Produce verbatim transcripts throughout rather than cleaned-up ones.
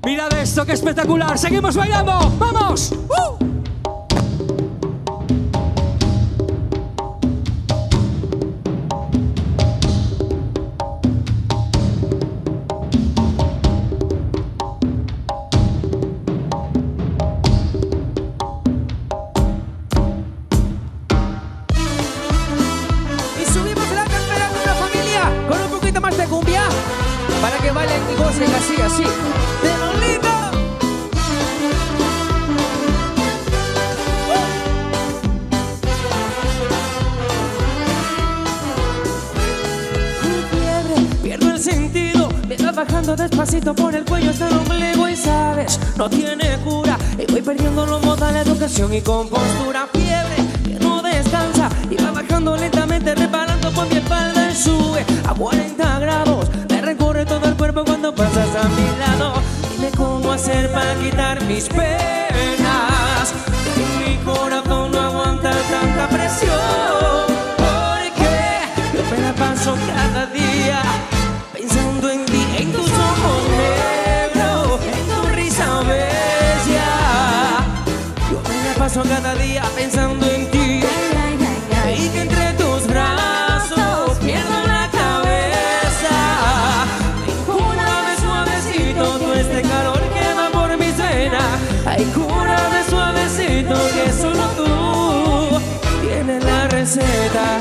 Mirad esto, qué espectacular. Seguimos bailando. ¡Vamos! ¡Uh! Y subimos la cartera con la familia, con un poquito más de cumbia, para que bailen y gocen así, así. ¡De lo lindo! Pierdo el sentido, me va bajando despacito por el cuello hasta el ombligo y sabes, no tiene cura. Y voy perdiendo los modales de educación y compostura. Fiebre que no descansa y va bajando lentamente, reparando por mi espalda y sube a cuarenta grados. Me recorre todo el cuerpo cuando pasas a mi lado. Dime cómo hacer para quitar mis penas. Mi corazón no aguanta tanta presión. Porque yo me la paso cada día pensando en ti, en tus ojos negros, en tu risa bella. Yo me la paso cada día pensando en ti, y que entre tus brazos pierdo la cabeza. Cúrame suavecito todo este calor que va por mis venas. Ay, cúrame suavecito que solo tú tienes la receta.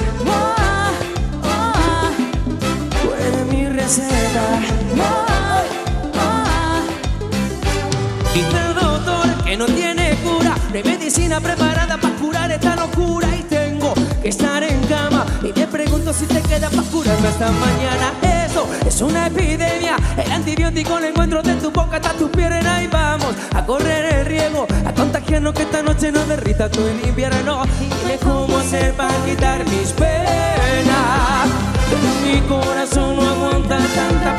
Dice el doctor que no tiene cura, no hay medicina preparada para curar esta locura. Y tengo que estar en cama y me pregunto si te queda para curarme hasta mañana. Eso es una epidemia, el antibiótico lo encuentro de tu boca hasta tu pierna. Y vamos a correr el riesgo, a contagiarnos que esta noche nos derrita todo el invierno. Dime cómo hacer para quitar mis penas, pero mi corazón no aguanta tanta